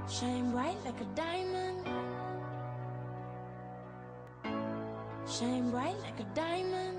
Shine bright like a diamond. Shine bright like a diamond.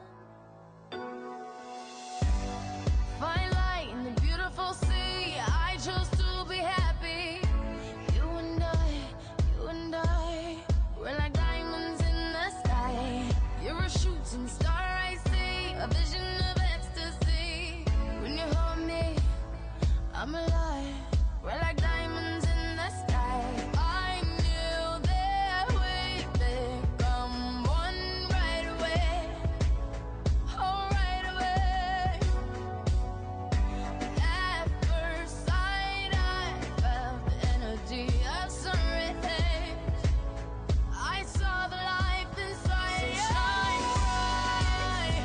Find light in the beautiful sea. I chose to be happy. You and I, we're like diamonds in the sky. You're a shooting star, I see, a vision of ecstasy. When you hold me, I'm alive. We're like diamonds in the sky. I knew that we'd become one right away. Oh, right away. At first sight, I felt the energy of sunrise. I saw the life inside you. Shine bright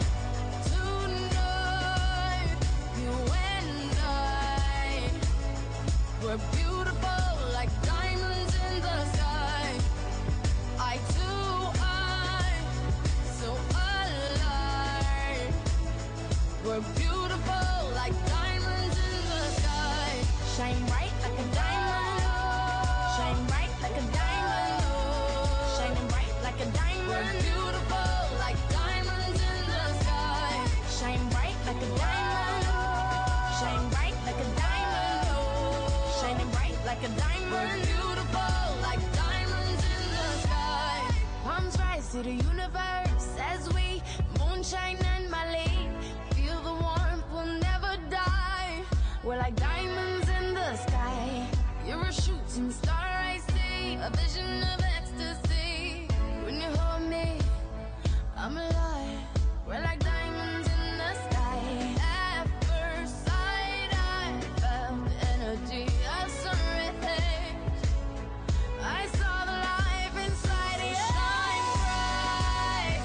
tonight. You and I, we're beautiful like diamonds in the sky. I too, I'm so alive. We're beautiful like diamonds in the sky. Shine bright like a diamond. Shine bright like a diamond. Shining bright like a diamond. We're beautiful like diamonds in the sky. Shine bright like a diamond. Shine bright like a diamond. Shining bright like a diamond. We're beautiful like diamonds in the sky. Palms rise to the universe as we moonshine and Malay. Feel the warmth, we'll never die. We're like diamonds in the sky. You're a shooting star, I see, a vision of ecstasy. When you hold me, I'm alive. We're like diamonds in the sky. At first sight, I felt the energy of sunrise. I saw the life inside you. Shine bright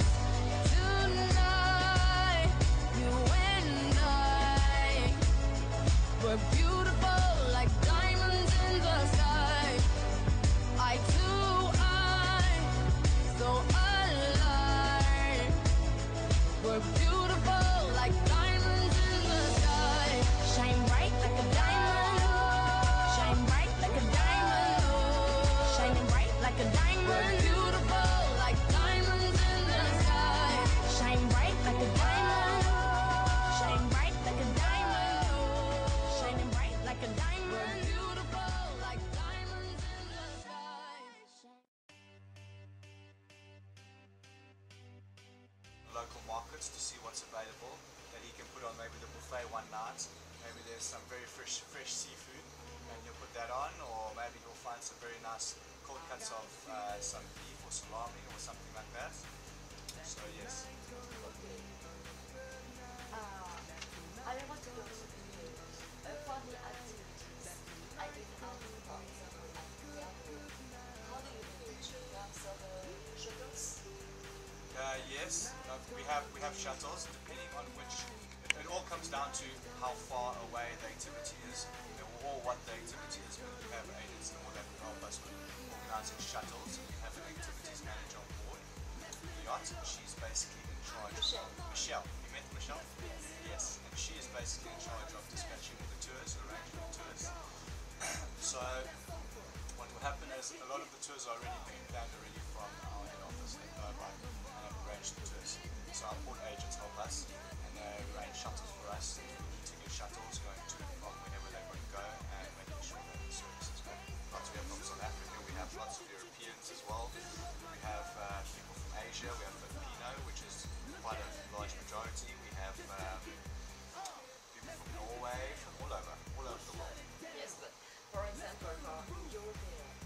tonight. You and I, we're beautiful like diamonds in the sky. I too, I'm so alive. We're beautiful like diamonds in the sky. Shine bright like a diamond. Shine bright like a diamond. Shining bright like a diamond. We're beautiful like diamonds in the sky. Shine bright like a diamond. Shine bright like a diamond. Shining bright like a diamond. We're beautiful like diamonds in the sky. Local markets to see what's available that he can put on maybe the buffet one night. Maybe there's some very fresh seafood and he'll put that on, or maybe he'll find some very nice cold cuts of some beef or salami or something like that. So yes. I want to go to for the activities. I did for example, how do you manage in terms of shuttles? Yes, we have shuttles depending on which. It all comes down to how far away the activity is, or what the activity is. But we have agents and all that can help us with organising shuttles. We have an activities manager on board the yacht. She's basically in charge of Michelle. You met Michelle? Yes. And she is basically in charge of dispatching all the tours, arranging the tours. So what will happen is a lot of the tours are already being planned already from our head office at Durban and have arranged the tours. So our port agents help us and they arrange shuttles for us. We need to get shuttles going to and from whenever they want to go and making sure that the service is good. Lots we have from South Africa, we have lots of Europeans as well. We have people from Asia, we have Filipino, which is quite a large majority. We have people from Norway, from all over the world. Yes, but for example, for Europeans,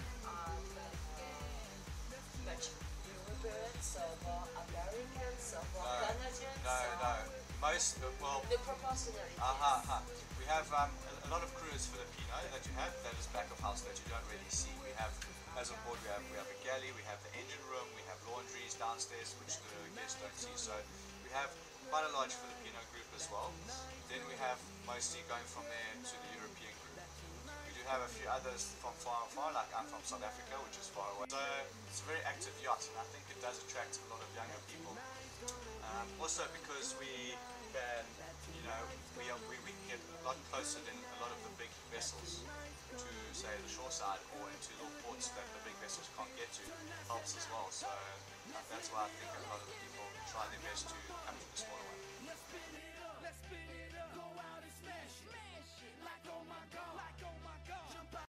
much Europeans, so for Americans, so for Canadians. No. Most well. The proportionality. We have a lot of crew is Filipino that you have. That is back of house that you don't really see. We have, as on board, we have a galley, we have the engine room, we have laundries downstairs, which the guests don't see. So we have quite a large Filipino group as well. Then we have mostly going from there to the European group. We do have a few others from far, like I'm from South Africa, which is far away. So it's a very active yacht, and I think it does attract a lot of younger people. Also because we can, we can get a lot closer than a lot of the big vessels to say, the shoreside or into little ports that the big vessels can't get to helps as well. So that's why I think a lot of the people try their best to